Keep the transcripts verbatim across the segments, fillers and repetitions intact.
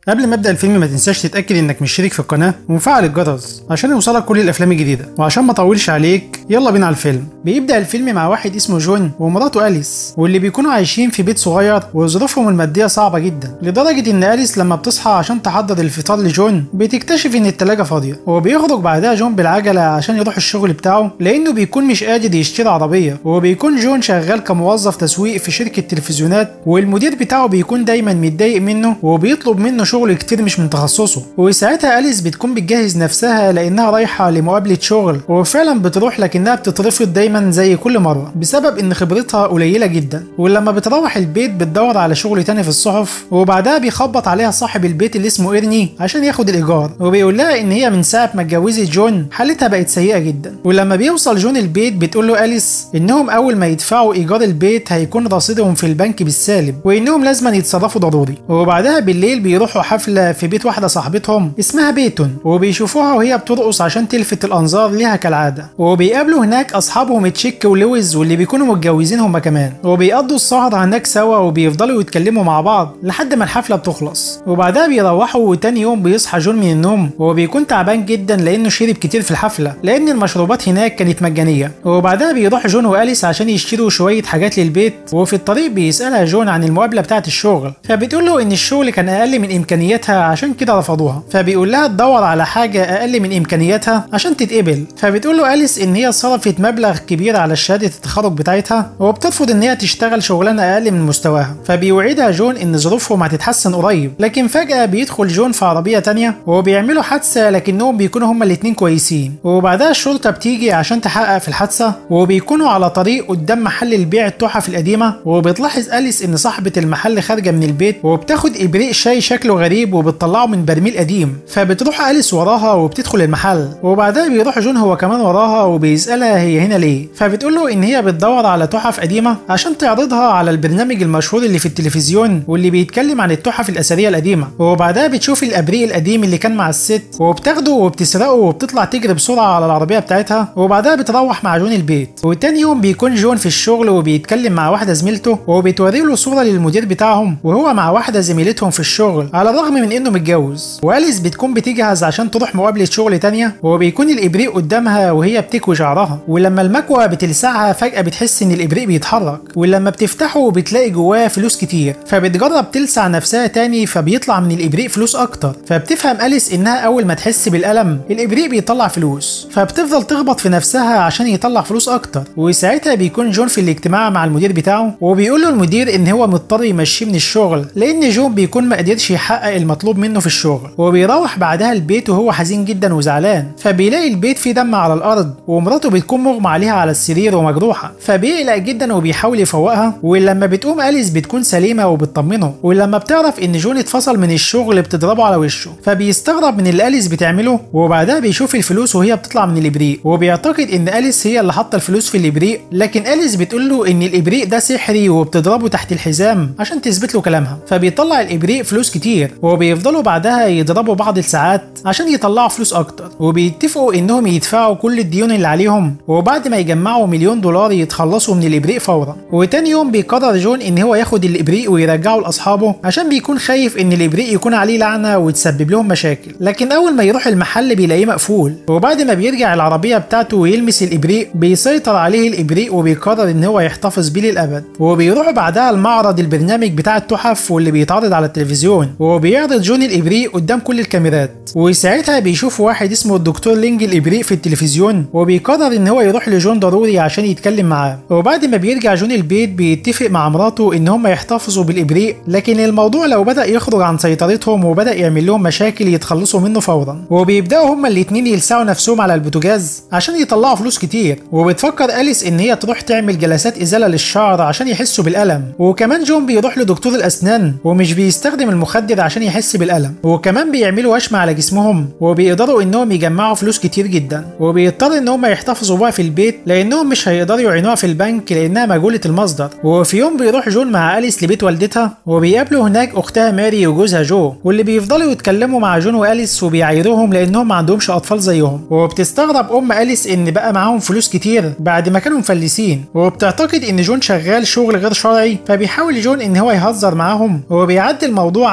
قبل ما ابدا الفيلم ما تنساش تتاكد انك مشترك في القناه ومفعل الجرس عشان يوصلك كل الافلام الجديده. وعشان ما اطولش عليك يلا بينا على الفيلم. بيبدا الفيلم مع واحد اسمه جون ومراته أليس، واللي بيكونوا عايشين في بيت صغير وظروفهم الماديه صعبه جدا، لدرجه ان أليس لما بتصحى عشان تحضر الفطار لجون بتكتشف ان التلاجه فاضيه، وبيخرج بعدها جون بالعجله عشان يروح الشغل بتاعه لانه بيكون مش قادر يشتري عربيه. وبيكون جون شغال كموظف تسويق في شركه تلفزيونات، والمدير بتاعه بيكون دايما متضايق منه وبيطلب منه شغل كتير مش من تخصصه. وساعتها أليس بتكون بتجهز نفسها لانها رايحه لمقابله شغل، وفعلا بتروح لكنها بتترفض دايما زي كل مره بسبب ان خبرتها قليله جدا. ولما بتروح البيت بتدور على شغل تاني في الصحف، وبعدها بيخبط عليها صاحب البيت اللي اسمه إيرني عشان ياخد الايجار، وبيقول لها ان هي من ساعه ما اتجوزت جون حالتها بقت سيئه جدا. ولما بيوصل جون البيت بتقول له أليس انهم اول ما يدفعوا ايجار البيت هيكون رصيدهم في البنك بالسالب، وانهم لازم يتصرفوا ضروري. وبعدها بالليل بيروحوا حفله في بيت واحده صاحبتهم اسمها بيتون، وبيشوفوها وهي بترقص عشان تلفت الانظار ليها كالعاده. وبيقابلوا هناك اصحابهم تشيك ولويز واللي بيكونوا متجوزين هما كمان، وبيقضوا السهره هناك سوا وبيفضلوا يتكلموا مع بعض لحد ما الحفله بتخلص. وبعدها بيروحوا، وتاني يوم بيصحى جون من النوم وبيكون تعبان جدا لانه شرب كتير في الحفله لان المشروبات هناك كانت مجانيه. وبعدها بيروح جون وأليس عشان يشتروا شويه حاجات للبيت، وفي الطريق بيسالها جون عن المقابله بتاعه الشغل، فبتقول له ان الشغل كان اقل من امكانياتها عشان كده رفضوها. فبيقول لها تدور على حاجه اقل من امكانياتها عشان تتقبل. فبتقول له أليس ان هي صرفت مبلغ كبير على شهاده التخرج بتاعتها، وبترفض ان هي تشتغل شغلانه اقل من مستواها. فبيوعدها جون ان ظروفهم هتتحسن قريب، لكن فجاه بيدخل جون في عربيه تانية وبيعملوا حادثه، لكنهم بيكونوا هما الاتنين كويسين. وبعدها الشرطه بتيجي عشان تحقق في الحادثه، وبيكونوا على طريق قدام محل البيع التحف القديمه، وبتلاحظ أليس ان صاحبه المحل خارجه من البيت وبتاخد ابريق شاي شكله غريب وبتطلعه من برميل قديم. فبتروح أليس وراها وبتدخل المحل، وبعدها بيروح جون هو كمان وراها وبيسالها هي هنا ليه. فبتقول له ان هي بتدور على تحف قديمه عشان تعرضها على البرنامج المشهور اللي في التلفزيون واللي بيتكلم عن التحف الاثريه القديمه. وبعدها بتشوف الابريق القديم اللي كان مع الست وبتاخده وبتسرقه وبتطلع تجري بسرعه على العربيه بتاعتها. وبعدها بتروح مع جون البيت. وتاني يوم بيكون جون في الشغل وبيتكلم مع واحده زميلته، وبتوري له صوره للمدير بتاعهم وهو مع واحده زميلتهم في الشغل على الرغم من انه متجوز. وأليس بتكون بتجهز عشان تروح مقابله شغل تانية، وبيكون الابريق قدامها وهي بتكوي شعرها. ولما المكوه بتلسعها فجاه بتحس ان الابريق بيتحرك، ولما بتفتحه بتلاقي جواه فلوس كتير، فبتجرب تلسع نفسها تاني فبيطلع من الابريق فلوس اكتر. فبتفهم أليس انها اول ما تحس بالالم الابريق بيطلع فلوس، فبتفضل تخبط في نفسها عشان يطلع فلوس اكتر. وساعتها بيكون جون في الاجتماع مع المدير بتاعه، وبيقول له المدير ان هو مضطر يمشيه من الشغل لان جون بيكون ما قدرش يحقق المطلوب منه في الشغل. وبيروح بعدها البيت وهو حزين جدا وزعلان، فبيلاقي البيت فيه دم على الارض، ومراته بتكون مغمى عليها على السرير ومجروحه، فبيقلق جدا وبيحاول يفوقها. ولما بتقوم أليس بتكون سليمه وبتطمنه، ولما بتعرف ان جون اتفصل من الشغل بتضربه على وشه، فبيستغرب من اللي أليس بتعمله. وبعدها بيشوف الفلوس وهي بتطلع من الابريق، وبيعتقد ان أليس هي اللي حاطه الفلوس في الابريق، لكن أليس بتقول له ان الابريق ده سحري وبتضربه تحت الحزام عشان تثبت له كلامها. فبيطلع الابريق فلوس كتير، وبيفضلوا بعدها يضربوا بعض الساعات عشان يطلعوا فلوس اكتر، وبيتفقوا انهم يدفعوا كل الديون اللي عليهم، وبعد ما يجمعوا مليون دولار يتخلصوا من الابريق فورا. وتاني يوم بيقرر جون ان هو ياخد الابريق ويرجعه لاصحابه عشان بيكون خايف ان الابريق يكون عليه لعنه وتسبب لهم مشاكل. لكن اول ما يروح المحل بيلاقيه مقفول، وبعد ما بيرجع العربيه بتاعته ويلمس الابريق بيسيطر عليه الابريق، وبيقرر ان هو يحتفظ بيه للابد. وبيروحوا بعدها المعرض البرنامج بتاع التحف واللي بيتعرض على التلفزيون، وبيعرض جون الابريق قدام كل الكاميرات. وساعتها بيشوف واحد اسمه الدكتور لينج الابريق في التلفزيون، وبيقرر ان هو يروح لجون ضروري عشان يتكلم معاه. وبعد ما بيرجع جون البيت بيتفق مع مراته ان هم يحتفظوا بالابريق، لكن الموضوع لو بدا يخرج عن سيطرتهم وبدا يعمل لهم مشاكل يتخلصوا منه فورا. وبيبداوا هما الاتنين يلسعوا نفسهم على البوتاجاز عشان يطلعوا فلوس كتير. وبتفكر أليس ان هي تروح تعمل جلسات ازاله للشعر عشان يحسوا بالالم. وكمان جون بيروح لدكتور الاسنان ومش بيستخدم المخدر عشان يحس بالالم. وكمان بيعملوا وشم على جسمهم، وبيقدروا انهم يجمعوا فلوس كتير جدا. وبيضطر ان هم يحتفظوا بها في البيت لانهم مش هيقدروا يعينوها في البنك لانها مجهوله المصدر. وفي يوم بيروح جون مع أليس لبيت والدتها، وبيقابلوا هناك اختها ماري وجوزها جو، واللي بيفضلوا يتكلموا مع جون وأليس وبيعايروهم لانهم ما عندهمش اطفال زيهم. وبتستغرب ام أليس ان بقى معاهم فلوس كتير بعد ما كانوا مفلسين، وبتعتقد ان جون شغال شغل غير شرعي. فبيحاول جون ان هو يهزر معاهم وبيعدي الموضوع عشان ما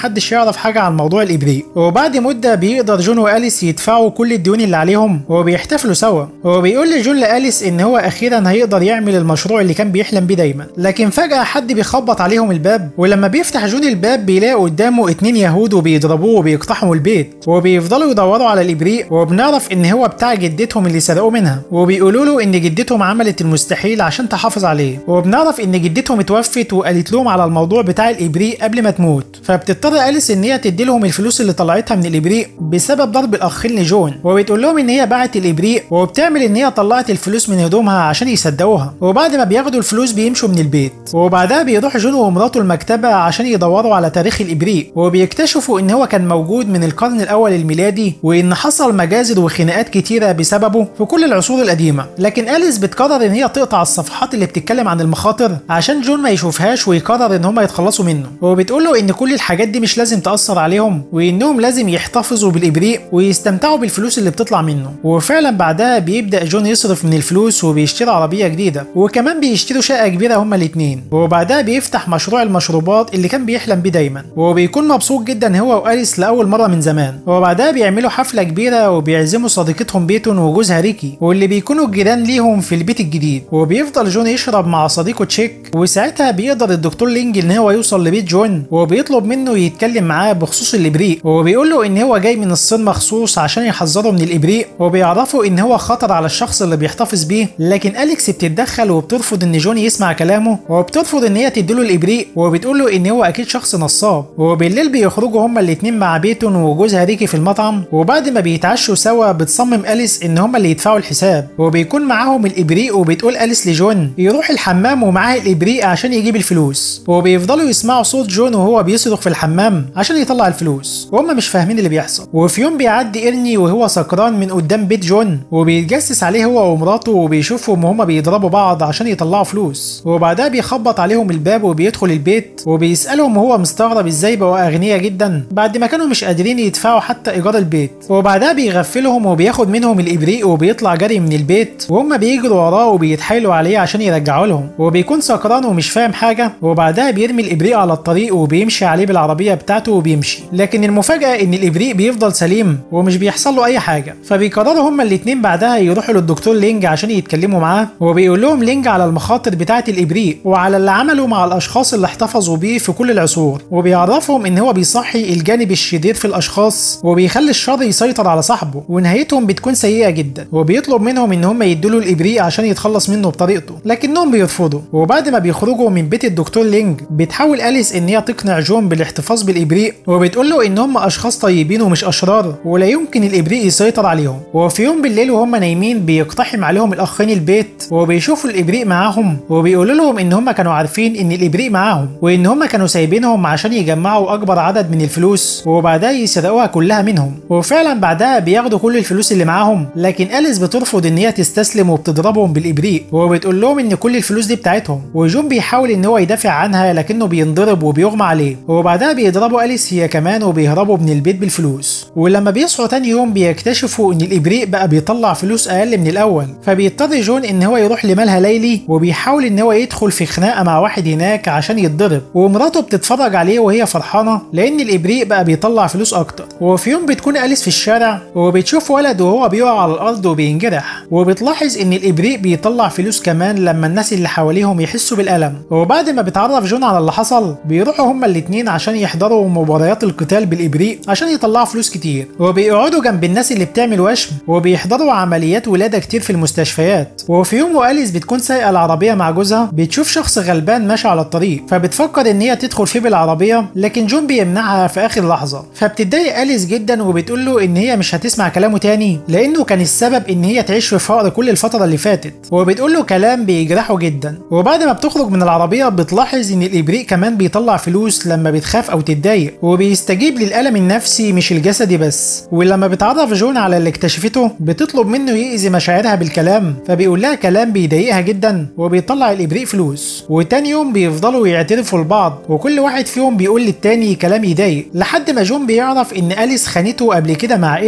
محدش يعرف حاجه عن موضوع الابريق. وبعد مده بيقدر جون واليس يدفعوا كل الديون اللي عليهم وبيحتفلوا سوا. وبيقول لجون لاليس ان هو اخيرا هيقدر يعمل المشروع اللي كان بيحلم بيه دايما. لكن فجاه حد بيخبط عليهم الباب، ولما بيفتح جون الباب بيلاقي قدامه اتنين يهود وبيضربوه وبيقتحموا البيت، وبيفضلوا يدوروا على الابريق. وبنعرف ان هو بتاع جدتهم اللي سرقوه منها، وبيقولوا له ان جدتهم عملت المستحيل عشان تحافظ عليه. وبنعرف ان جدتهم اتوفت وقالت لهم على الموضوع بتاع الابريق قبل ما تموت، فبتضطر اليس ان هي تدي لهم الفلوس اللي طلعتها من الابريق بسبب ضرب الاخين لجون. وبتقول لهم ان هي باعت الابريق، وبتعمل ان هي طلعت الفلوس من هدومها عشان يصدقوها. وبعد ما بياخدوا الفلوس بيمشوا من البيت، وبعدها بيروح جون ومراته المكتبه عشان يدوروا على تاريخ الابريق. وبيكتشفوا ان هو كان موجود من القرن الاول الميلادي، وان حصل مجازر وخناقات كتيره بسببه في كل العصور القديمه. لكن اليس بتقرر ان هي تقطع الصفحات اللي بتتكلم عن المخاطر عشان جون ما يشوفهاش ويقرر ان هم يتخلصوا منه. وبتقول له ان كل الحاجات دي مش لازم تاثر عليهم، وانهم لازم يحتفظوا بالابريق ويستمتعوا بالفلوس اللي بتطلع منه. وفعلا بعدها بيبدا جون يصرف من الفلوس وبيشتري عربيه جديده، وكمان بيشتروا شقه كبيره هما الاثنين. وبعدها بيفتح مشروع المشروبات اللي كان بيحلم بيه دايما، وبيكون مبسوط جدا هو واليس لاول مره من زمان. وبعدها بيعملوا حفله كبيره وبيعزموا صديقتهم بيتون وجوزها ريكي، واللي بيكونوا الجيران ليهم في البيت الجديد. وبيفضل جون يشرب مع صديقه تشيك، وساعتها بيقدر الدكتور لينج ان هو يوصل لبيت جون، وبيطلب منه يتكلم معاه بخصوص الابريق. وبيقول له ان هو جاي من الصين مخصوص عشان يحذره من الابريق، وبيعرفوا ان هو خطر على الشخص اللي بيحتفظ بيه. لكن اليكس بتتدخل وبترفض ان جون يسمع كلامه، وبترفض ان هي تديله الابريق، وبتقول له ان هو اكيد شخص نصاب. وبالليل بيخرجوا هما الاثنين مع بيتون وجوزها ريكي في المطعم، وبعد ما بيتعشوا سوا بتصمم اليس ان هما اللي يدفعوا الحساب. وبيكون معاهم الابريق، وبتقول اليس لجون يروح الحمام ومعاه الابريق عشان يجيب الفلوس. وبيفضلوا يسمعوا صوت جون وهو بيصرخ في الحمام عشان يطلع الفلوس، وهم مش فاهمين اللي بيحصل. وفي يوم بيعدي ايرني وهو سكران من قدام بيت جون، وبيتجسس عليه هو ومراته، وبيشوفهم وهما بيضربوا بعض عشان يطلعوا فلوس. وبعدها بيخبط عليهم الباب وبيدخل البيت، وبيسالهم وهو مستغرب ازاي بقوا اغنياء جدا بعد ما كانوا مش قادرين يدفعوا حتى ايجار البيت. وبعدها بيغفلهم وبياخد منهم الابريق وبيطلع جري من البيت، وهم بيجروا وراه وبيتحايلوا عليه عشان يرجعوا لهم. وبيكون سكران ومش فاهم حاجه، وبعدها بيرمي الابريق على الطريق وبيمشي عليه بالعربيه بتاعته وبيمشي. لكن المفاجاه ان الابريق بيفضل سليم ومش بيحصل له اي حاجه. فبيقرروا هما الاثنين بعدها يروحوا للدكتور لينج عشان يتكلموا معاه، وبيقول لهم لينج على المخاطر بتاعه الابريق وعلى اللي عمله مع الاشخاص اللي احتفظوا بيه في كل العصور. وبيعرفهم ان هو بيصحي الجانب الشرير في الاشخاص وبيخلي الشر يسيطر على صاحبه، ونهايتهم بتكون سيئه جدا. وبيطلب منهم ان هم يدوا له الابريق عشان يتخلص منه بطريقته، لكنهم بيرفضوا. وبعد ما بيخرجوا من بيت الدكتور لينج بتحاول اليس ان هي تقنع جون بالاحتفاظ بالابريق، وبتقول له ان هم اشخاص طيبين ومش اشرار ولا يمكن الابريق يسيطر عليهم. وفي يوم بالليل وهم نايمين بيقتحم عليهم الاخين البيت، وبيشوفوا الابريق معاهم، وبيقولوا لهم ان هم كانوا عارفين ان الابريق معاهم، وان هم كانوا سايبينهم عشان يجمعوا اكبر عدد من الفلوس وبعدها يسرقوها كلها منهم. وفعلا بعدها بياخدوا كل الفلوس اللي معاهم، لكن اليس بترفض ان هي تستسلم وبتضربهم بالابريق، وبتقول لهم ان كل الفلوس دي بتاعتهم. وجون بيحاول ان هو يدافع عنها لكنه بينضرب وبيغمى عليه، وبعدها بيضربوا اليس هي كمان وبيهربوا من البيت بالفلوس. ولما بيصحوا تاني يوم بيكتشفوا ان الابريق بقى بيطلع فلوس اقل من الاول، فبيضطر جون ان هو يروح لمالها ليلي، وبيحاول ان هو يدخل في خناقه مع واحد هناك عشان يتضرب. ومراته بتتفرج عليه وهي فرحانه لان الابريق بقى بيطلع فلوس اكتر. وفي يوم بتكون اليس في الشارع وبتشوف ولد وهو بيقع على الارض وبينجرح، وبتلاحظ ان الابريق بيطلع فلوس كمان لما الناس اللي حواليهم يحسوا بالالم. وبعد ما بتعرف جون على اللي حصل بيروحوا هما الاثنين عشان يحضروا مباريات القتال بالابريق عشان يطلعوا فلوس كتير، وبيقعدوا جنب الناس اللي بتعمل وشم، وبيحضروا عمليات ولاده كتير في المستشفيات. وفي يوم واليس بتكون سايقه العربيه مع جوزها بتشوف شخص غلبان ماشي على الطريق، فبتفكر ان هي تدخل فيه بالعربيه، لكن جون بيمنعها في اخر لحظه. فبتتضايق اليس جدا وبتقول له ان هي مش هتسمع كلامه تاني لانه كان السبب ان هي تعيش في فقر كل الفتره اللي فاتت، وبتقول له كلام بيجرحه جدا. وبعد ما بتخرج من العربيه بتلاحظ ان الابريق كمان بيطلع فلوس لما بتخاف او تتضايق، وبيستجيب للالم النفسي مش الجسدي بس. ولما بتعرف جون على اللي اكتشفته بتطلب منه يأذي مشاعرها بالكلام، فبيقول لها كلام بيضايقها جدا وبيطلع الابريق فلوس. وتاني يوم بيفضلوا يعترفوا لبعض، وكل واحد فيهم بيقول للتاني كلام يضايق، لحد ما جون بيعرف ان اليس خانته قبل كده مع ايرني،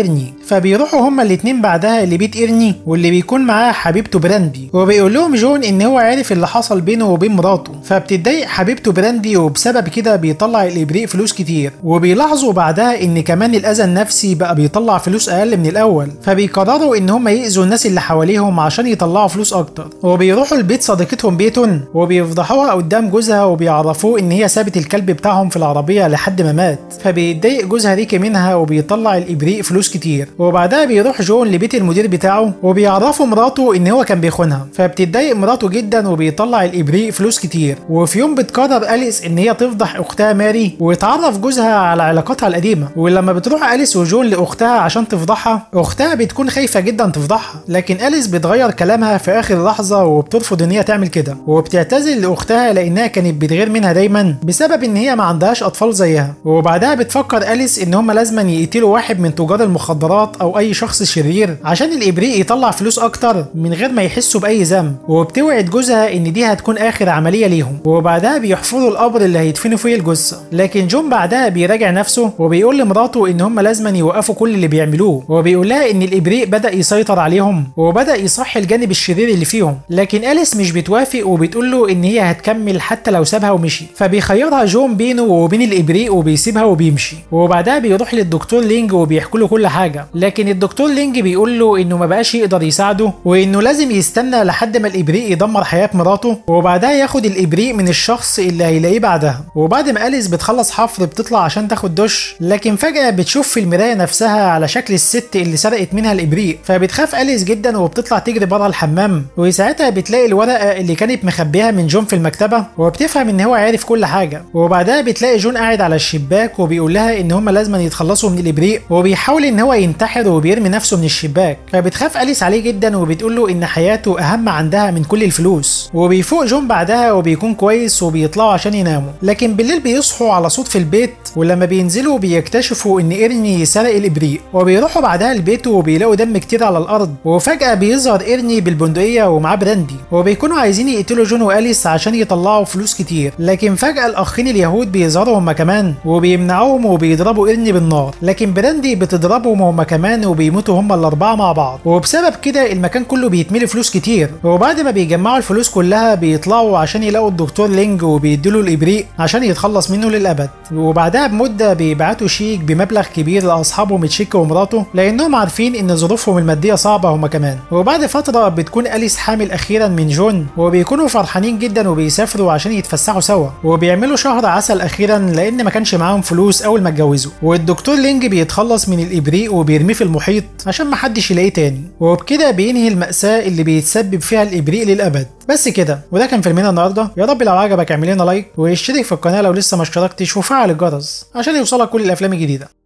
فبيروحوا هما الاتنين بعدها لبيت ايرني واللي بيكون معاه حبيبته براندي، وبيقول لهم جون ان هو عارف اللي حصل بينه وبين مراته. فبتتضايق حبيبته براندي وبسبب كده بيطلع الابريق فلوس كتير، وبيلاحظوا بعدها ان كمان الاذى النفسي بقى بيطلع فلوس اقل من الاول، فبيقرروا ان هم يأذوا الناس اللي حواليهم عشان يطلعوا فلوس اكتر. وبيروحوا لبيت صديقتهم بيتون وبيفضحوها قدام جوزها وبيعرفوه ان هي سابت الكلب بتاعهم في العربيه لحد ما مات، فبيتضايق جوزها ريكي منها وبيطلع الابريق فلوس كتير. وبعدها بيروح جون لبيت المدير بتاعه وبيعرفوا مراته ان هو كان بيخونها، فبتتضايق مراته جدا وبيطلع الابريق فلوس كتير. وفي يوم بتقرر أليس ان هي تفضح اختها ماري ويتعرف جوزها على علاقاتها القديمه. ولما بتروح أليس وجون لاختها عشان تفضحها، اختها بتكون خايفه جدا تفضحها، لكن أليس بتغير كلامها في اخر لحظه وبترفض ان هي تعمل كده، وبتعتذر لاختها لانها كانت بتغير منها دايما بسبب ان هي ما عندهاش اطفال زيها. وبعدها بتفكر أليس ان هم لازم يقتلوا واحد من تجار المخدرات او اي شخص شرير عشان الابريق يطلع فلوس اكتر من غير ما يحسوا باي ذنب. وبتوعد جوزها ان دي هتكون اخر عمليه ليهم، وبعدها بيحفروا القبر اللي هيدفنوا فيه الجثه. لكن جون بعدها بيراجع نفسه وبيقول لمراته ان هم لازم يوقفوا كل اللي بيعملوه، وبيقول لها ان الابريق بدا يسيطر عليهم وبدا يصحي الجانب الشرير اللي فيهم. لكن أليس مش بتوافق وبتقول له ان هي هتكمل حتى لو سابها ومشي، فبيخيرها جون بينه وبين الابريق وبيسيبها وبيمشي. وبعدها بيروح للدكتور لينج وبيحكوا له كل حاجه، لكن الدكتور لينج بيقول له انه ما بقاش يقدر يساعده وانه لازم يستنى لحد ما الابريق يدمر حياه مراته، وبعدها ياخد الابريق من الشخص اللي هيلاقيه بعدها. وبعد ما أليس بتخلص حفر بتطلع عشان تاخد دش، لكن فجاه بتشوف في المرايه نفسها على شكل الست اللي سرقت منها الابريق، فبتخاف أليس جدا وبتطلع تجري بره الحمام. وساعتها بتلاقي الورقه اللي كانت مخبيها من جون في المكتبه، وبتفهم ان هو عارف كل حاجه. وبعدها بتلاقي جون قاعد على الشباك وبيقول لها ان هم لازم يتخلصوا من الابريق، وبيحاول ان هو ينتحر وبيرمي نفسه من الشباك. فبتخاف أليس عليه جدا وبتقول له ان حياته اهم عندها من كل الفلوس. وبيفوق جون بعدها وبيكون كويس وبيطلعوا عشان يناموا، لكن بالليل بيصحوا على صوت في البيت، ولما بينزلوا بيكتشفوا ان ايرني سرق الابريق. وبيروحوا بعدها البيت وبيلاقوا دم كتير على الارض، وفجاه بيظهر ايرني بالبندقيه ومعاه براندي، وبيكونوا عايزين يقتلوا جون وأليس عشان يطلعوا فلوس كتير. لكن فجاه الاخين اليهود بيظهروا هما كمان وبيمنعوهم وبيضربوا ايرني بالنار، لكن براندي بتضربهم هما كمان وبيموتوا هما الاربعه مع بعض. وبسبب كده المكان كله بيتملي فلوس كتير. وبعد ما بيجمعوا الفلوس كلها بيطلعوا عشان يلاقوا الدكتور لينج وبيديله الابريق عشان يتخلص منه للابد. وبعدها بمده بيبعتوا شيك بمبلغ كبير لاصحابهم تشيك ومراته، لانهم عارفين ان ظروفهم الماديه صعبه هما كمان. وبعد فتره بتكون أليس حامل اخيرا من جون، وبيكونوا فرحانين جدا وبيسافروا عشان يتفسحوا سوا، وبيعملوا شهر عسل اخيرا لان ما كانش معاهم فلوس اول ما اتجوزوا. والدكتور لينج بيتخلص من الابريق وبيرميه في المحيط عشان ما حدش يلاقيه تاني. وبكده بينهي المأساة اللي بيتسبب فيها الابريق للابد. بس كده، وده كان فيلمنا النهارده. يا رب لو عجبك اعمل لنا لايك واشترك في القناه لو لسه ما اشتركتش، وفعل الجرس عشان يوصلك كل الافلام الجديده.